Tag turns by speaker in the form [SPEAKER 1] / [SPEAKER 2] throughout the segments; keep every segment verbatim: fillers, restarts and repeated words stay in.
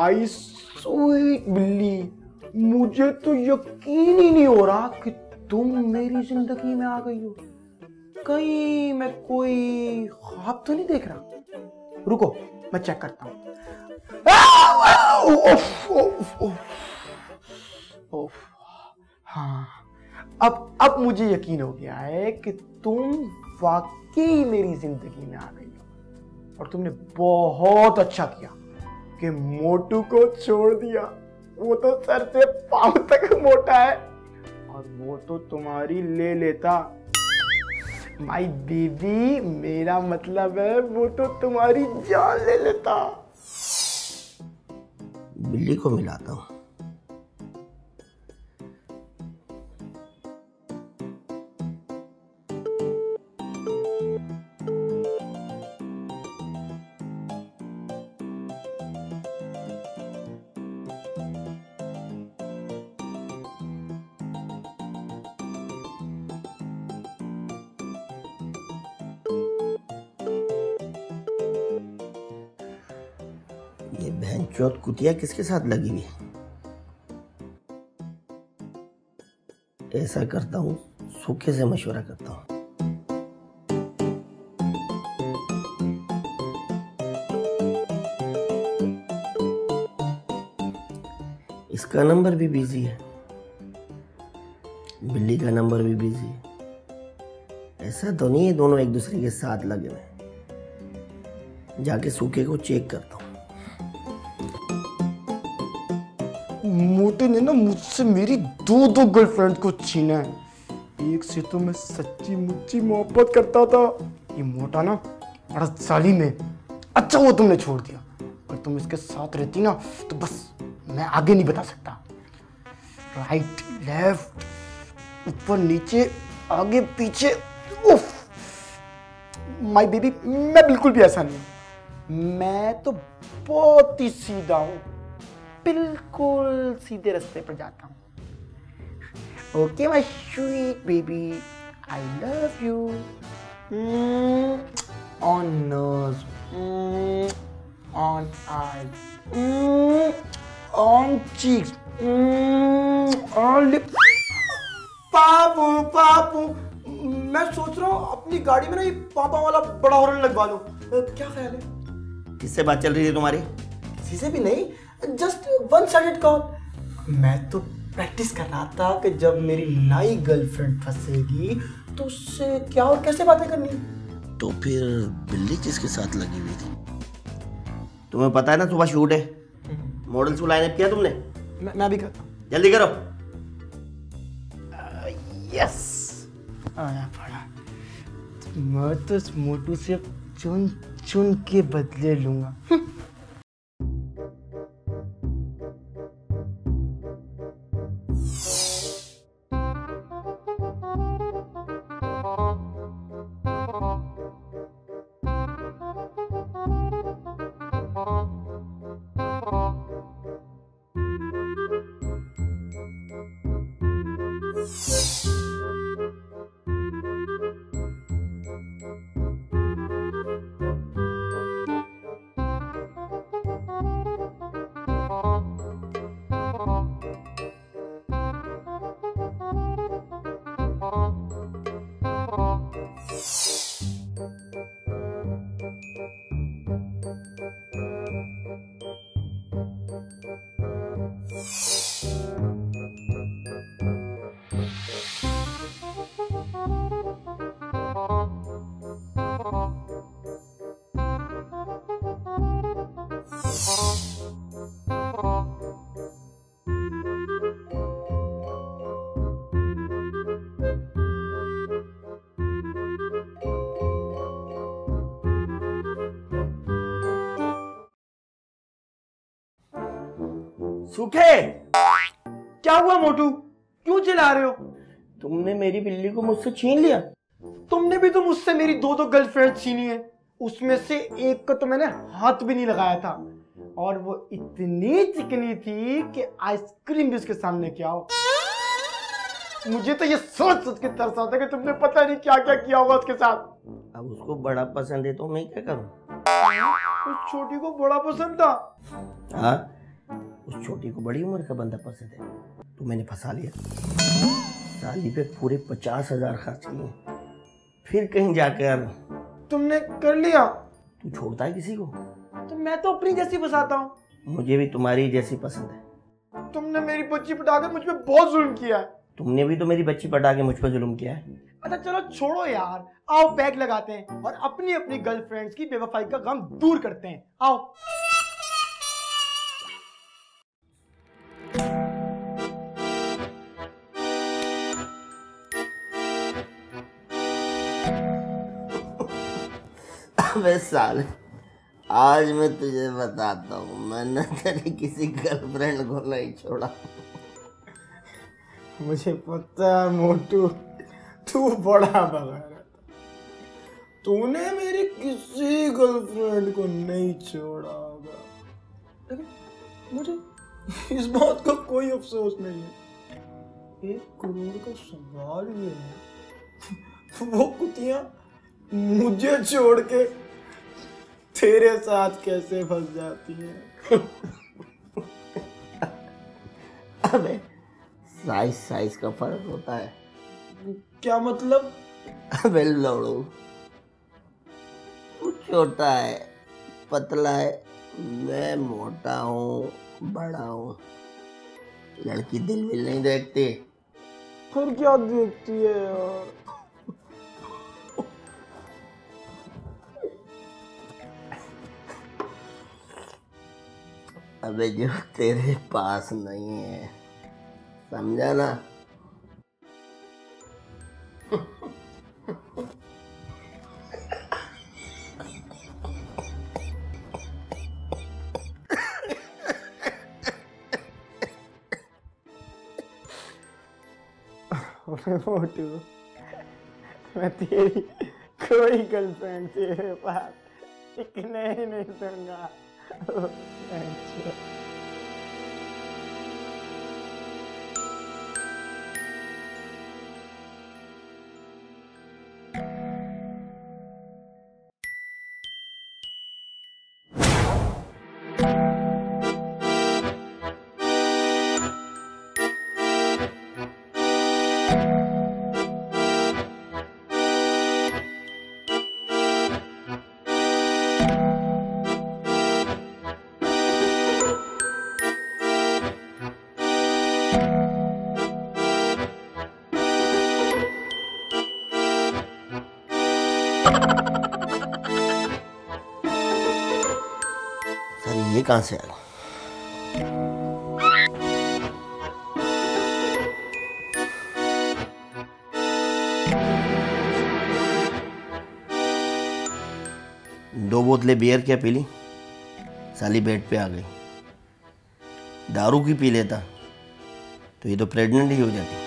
[SPEAKER 1] My sweet बिल्ली, मुझे तो यकीन ही नहीं हो रहा कि तुम मेरी जिंदगी में आ गई हो। कहीं मैं कोई ख्वाब तो नहीं देख रहा? रुको मैं चेक करता हूँ। हाँ, अब अब मुझे यकीन हो गया है कि तुम वाकई मेरी जिंदगी में आ गई हो और तुमने बहुत अच्छा किया कि मोटू को छोड़ दिया। वो तो सर से पांव तक मोटा है और वो तो तुम्हारी ले लेता। माई बेबी, मेरा मतलब है वो तो तुम्हारी जान ले लेता।
[SPEAKER 2] बिल्ली को मिलाता हूँ। ये बहनचोद कुतिया किसके साथ लगी हुई है? ऐसा करता हूँ, सूखे से मशवरा करता हूँ। इसका नंबर भी बिजी है, बिल्ली का नंबर भी बिजी है। ऐसा तो नहीं है दोनों एक दूसरे के साथ लगे हुए। जाके सूखे को चेक करता हूँ।
[SPEAKER 1] मोटे ने ना मुझसे मेरी दो दो गर्लफ्रेंड को छीना है। एक से तो मैं सच्ची मुच्ची मोहब्बत करता था। ये मोटा ना बड़ा जालिम है। अच्छा वो तुमने छोड़ दिया, अगर तुम इसके साथ रहती ना तो बस मैं आगे नहीं बता सकता। राइट लेफ्ट, ऊपर नीचे, आगे पीछे, उफ। माय बेबी, मैं बिल्कुल भी ऐसा नहीं। मैं तो बहुत ही सीधा हूँ, बिल्कुल सीधे रास्ते पर जाता हूँ। Okay my sweet baby, I love you. On nose, on eye, on cheeks, on lip. Papu Papu, मैं सोच रहा हूँ अपनी गाड़ी में ना ये पापा वाला बड़ा हॉर्न लगवा लूं। क्या ख्याल है?
[SPEAKER 2] किससे बात चल रही थी तुम्हारी?
[SPEAKER 1] किसी से भी नहीं, जस्ट वन साइडेड कॉल। मैं तो प्रैक्टिस कर रहा था कि जब मेरी नई गर्लफ्रेंड फंसेगी तो उससे क्या और कैसे बातें करनी।
[SPEAKER 2] तो फिर बिल्ली किसके साथ लगी हुई थी? तुम्हें पता है ना सुबह शूट है। मॉडल्स को लाइन अप किया तुमने?
[SPEAKER 1] मैं, मैं भी करता हूँ।
[SPEAKER 2] जल्दी करो।
[SPEAKER 1] यस, आया पड़ा। मैं तो इस मोटू से चुन चुन के बदले लूंगा।
[SPEAKER 2] सूखे,
[SPEAKER 1] क्या हुआ मोटू, क्यों चिल्ला रहे हो?
[SPEAKER 2] तुमने मेरी बिल्ली को मुझसे छीन लिया।
[SPEAKER 1] तुमने भी तो मुझसे मेरी दो दो गर्लफ्रेंड छीनी है। उसमें से एक को तो मैंने हाथ भी नहीं लगाया था और वो इतनी चिकनी थी कि आइसक्रीम भी उसके सामने क्या हो। मुझे तो ये सोच सोच के तरस आता है कि तुमने पता नहीं क्या क्या किया होगा उसके साथ।
[SPEAKER 2] अब उसको बड़ा पसंद है तो मैं क्या करूं?
[SPEAKER 1] उस छोटी को बड़ा पसंद था।
[SPEAKER 2] हाँ, उस छोटी को बड़ी उम्र का बंदा पसंद है तो मैंने फंसा लिया। साली पे पूरे पचास हजार खर्च किए, फिर कहीं जाकर
[SPEAKER 1] तुमने कर लिया?
[SPEAKER 2] तू छोड़ता है किसी को?
[SPEAKER 1] तो मैं तो अपनी जैसी फंसाता हूँ।
[SPEAKER 2] मुझे भी तुम्हारी जैसी पसंद है।
[SPEAKER 1] तुमने मेरी बच्ची पटाकर मुझ पे बहुत जुल्म किया है।
[SPEAKER 2] तुमने भी तो मेरी बच्ची पटा के मुझ पर जुल्म किया है।
[SPEAKER 1] अच्छा चलो छोड़ो यार, आओ पैक लगाते हैं और अपनी अपनी गर्लफ्रेंड्स की बेवफाई का गम दूर करते हैं। आओ।
[SPEAKER 2] अबे साले, आज मैं तुझे बताता हूँ, मैंने तेरी किसी गर्लफ्रेंड को नहीं छोड़ा।
[SPEAKER 1] मुझे पता है मोटू, तू बड़ा बगार है। तूने मेरी किसी गर्लफ्रेंड को नहीं छोड़ा होगा, लेकिन मुझे इस बात का कोई अफसोस नहीं है। एक करोड़ का सवाल ये है, वो कुतियां मुझे छोड़ के तेरे साथ कैसे फंस जाती है।
[SPEAKER 2] अबे साइज साइज का फर्क होता है।
[SPEAKER 1] क्या मतलब?
[SPEAKER 2] अबे लौड़ू, तू छोटा है, पतला है, मैं मोटा हूँ, बड़ा हूँ। लड़की दिल विल नहीं देखती।
[SPEAKER 1] फिर क्या देखती है यार?
[SPEAKER 2] अबे जो तेरे पास नहीं है, समझा ना?
[SPEAKER 1] मोटू, मैं तेरी कोई गर्लफ्रेंड तेरे पास टिकने ही नहीं दूंगा।
[SPEAKER 2] सर ये कहाँ से आ गया? दो बोतलें बियर क्या पी ली, साली बेड पे आ गई। दारू की पी लेता तो ये तो प्रेग्नेंट ही हो जाती।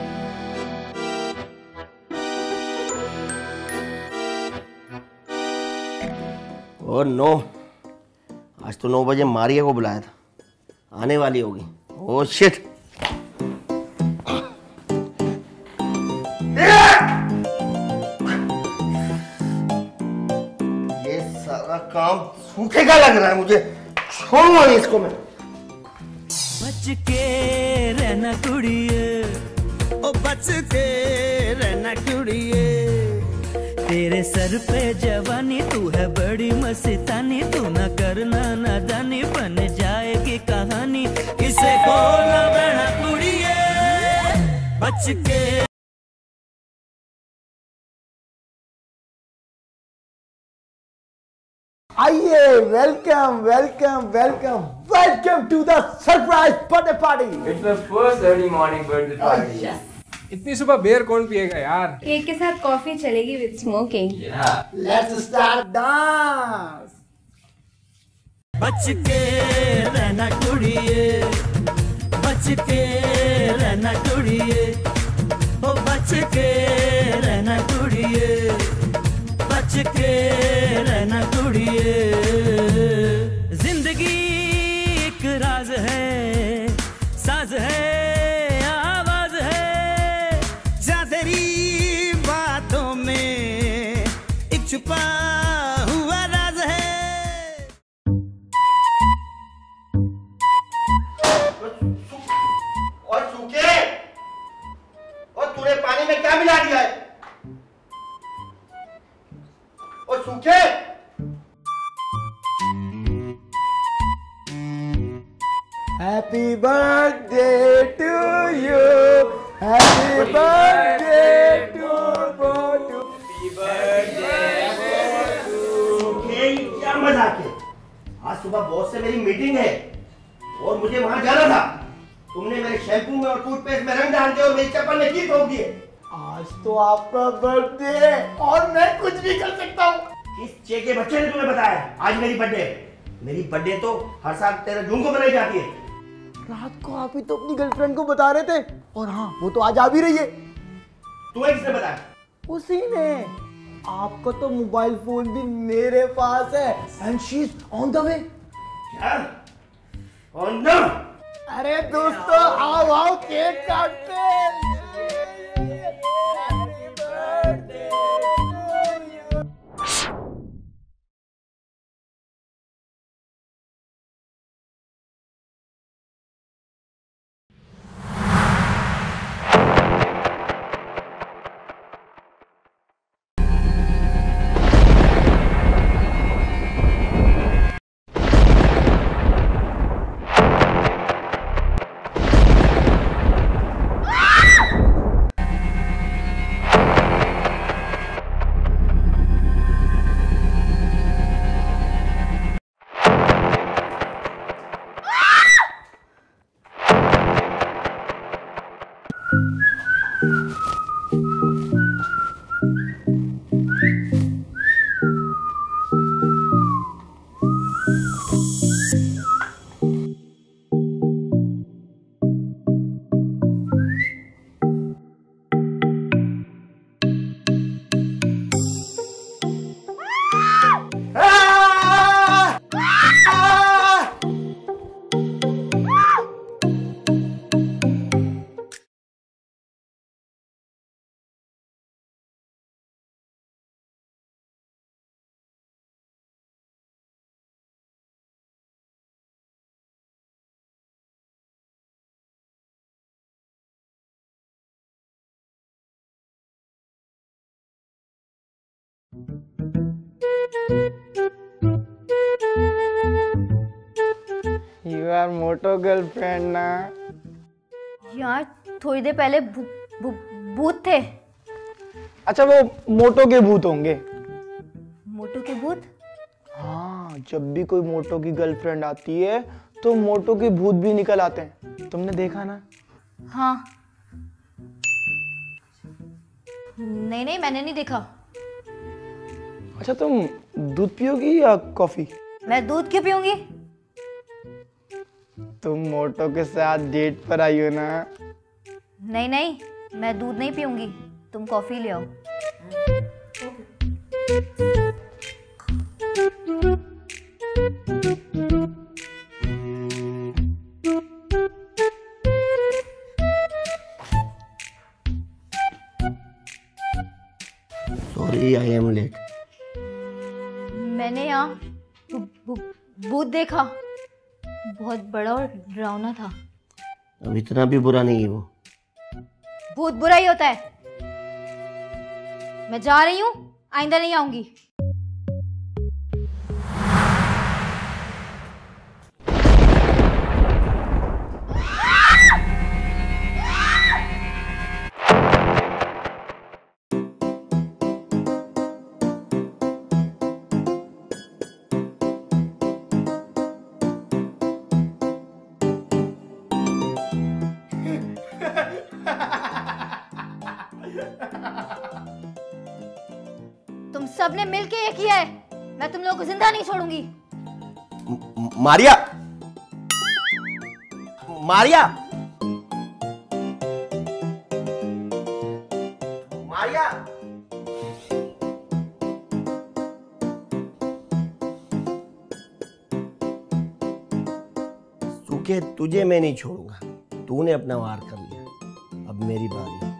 [SPEAKER 2] और नो, आज तो नौ बजे मारिया को बुलाया था, आने वाली होगी। ओह शिट, ये सारा काम सूखेगा लग रहा है मुझे, छोड़ूंगा नहीं इसको मैं।
[SPEAKER 3] बच के रहना कुड़िए, ओ बच के रहना कुड़िए, तेरे सर पे जवानी, तू है बड़ी मस्तानी, तू न करना नादानी, बन जाएगी कहानी, किसे को न रहना कुड़िए, बच के।
[SPEAKER 1] आइए, welcome welcome welcome welcome to the surprise birthday party.
[SPEAKER 4] It's the first early morning birthday party.
[SPEAKER 1] Yes,
[SPEAKER 5] इतनी सुबह बियर कौन पिएगा यार?
[SPEAKER 6] केक के साथ कॉफी चलेगी with smoking.
[SPEAKER 4] Yeah.
[SPEAKER 1] Let's start dance.
[SPEAKER 3] बच के रहना कुड़िए, बच के रहना कुड़िए, ओ बच के रहना कुड़िए, बच के रहना कुड़िए। जिंदगी एक राज है, साज है, आवाज है, जा तेरी बातों में एक छुपा हुआ राज है।
[SPEAKER 2] मिला दिया है। और सूखे
[SPEAKER 1] happy birthday to you, happy birthday to
[SPEAKER 2] सूखे, क्या मजाक है। आज सुबह बॉस से मेरी मीटिंग है और मुझे वहां जाना था। तुमने मेरे शैम्पू में और टूथपेस्ट में रंग डाल दिए और मेरी चप्पल में कील ठोक दिए।
[SPEAKER 1] आज तो आपका बर्थडे है और मैं कुछ भी कर सकता हूँ।
[SPEAKER 2] किस चे के बच्चे ने तुम्हें बताया आज मेरी बर्थडे है? मेरी बर्थडे तो हर साल तेरह जून को मनाई जाती है।
[SPEAKER 1] रात को आप ही तो अपनी गर्लफ्रेंड को बता रहे थे, और हाँ वो तो आज आ भी रही है।
[SPEAKER 2] तुम्हें किसने बताया?
[SPEAKER 1] उसी ने। आपका तो मोबाइल फोन भी मेरे पास है, and she is on the way.
[SPEAKER 2] क्या? On the?
[SPEAKER 1] अरे दोस्तों आओ आओ केक काटते हैं।
[SPEAKER 7] You are मोटो गर्लफ्रेंड ना?
[SPEAKER 6] यार थोड़ी देर पहले भू, भू, भूत थे।
[SPEAKER 7] अच्छा वो मोटो के भूत होंगे।
[SPEAKER 6] मोटू के भूत?
[SPEAKER 7] हाँ, जब भी कोई मोटो की गर्लफ्रेंड आती है तो मोटो के भूत भी निकल आते हैं। तुमने देखा ना?
[SPEAKER 6] हाँ। नहीं नहीं मैंने नहीं देखा।
[SPEAKER 7] अच्छा तुम दूध पियोगी या कॉफी?
[SPEAKER 6] मैं दूध क्यों पीऊंगी?
[SPEAKER 7] तुम मोटो के साथ डेट पर आई हो ना?
[SPEAKER 6] नहीं नहीं मैं दूध नहीं पीऊंगी, तुम कॉफी ले आओ।
[SPEAKER 2] Sorry I am late.
[SPEAKER 6] मैंने यहाँ भूत देखा, बहुत बड़ा और डरावना था।
[SPEAKER 2] अब इतना भी बुरा नहीं है वो।
[SPEAKER 6] भूत बुरा ही होता है। मैं जा रही हूँ, आइंदा नहीं आऊंगी। तुम सबने मिलके ये किया है, मैं तुम लोगों को जिंदा नहीं छोड़ूंगी।
[SPEAKER 2] मारिया, मारिया, मारिया। सूखे तुझे मैं नहीं छोड़ूंगा। तूने अपना वार कर लिया, अब मेरी बारी।